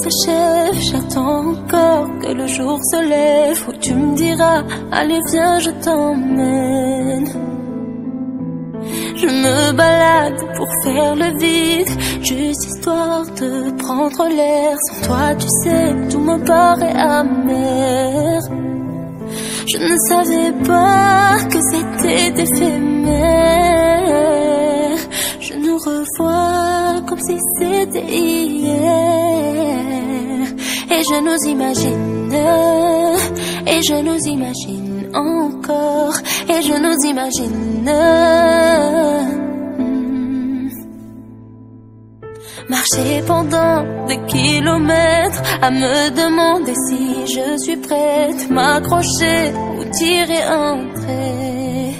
s'achève, j'attends encore que le jour se lève où tu me diras, allez viens je t'emmène. Je me balade pour faire le vide, juste histoire de prendre l'air. Sans toi tu sais, tout me paraît amer. Je ne savais pas que c'était éphémère. Je nous revois comme si c'était hier. Et je nous imagine, et je nous imagine encore, et je nous imagine. Marcher pendant des kilomètres, à me demander si je suis prête, m'accrocher ou tirer un trait.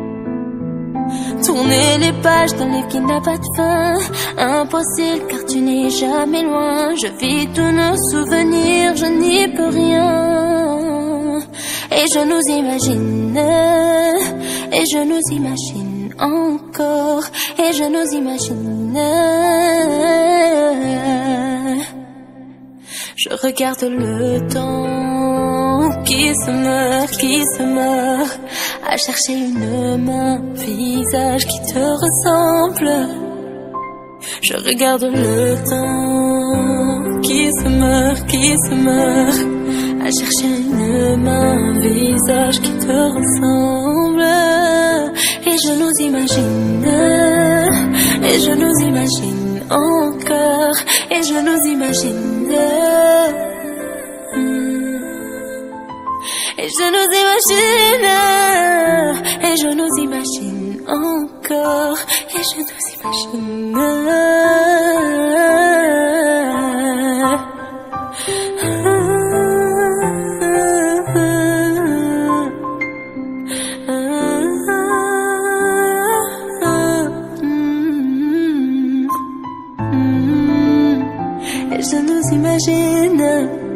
Tourner les pages d'un livre qui n'a pas de fin, impossible car tu n'es jamais loin. Je vis tous nos souvenirs, je n'y peux rien. Et je nous imagine, et je nous imagine encore, et je nous imagine. Je regarde le temps qui se meurt, à chercher une main, visage qui te ressemble. Je regarde le temps qui se meurt, à chercher une main, visage qui te ressemble. Et je nous imagine, et je nous imagine encore, et je nous imagine. Et je nous imagine, et je nous imagine encore, et je nous imagine. Et je nous imagine.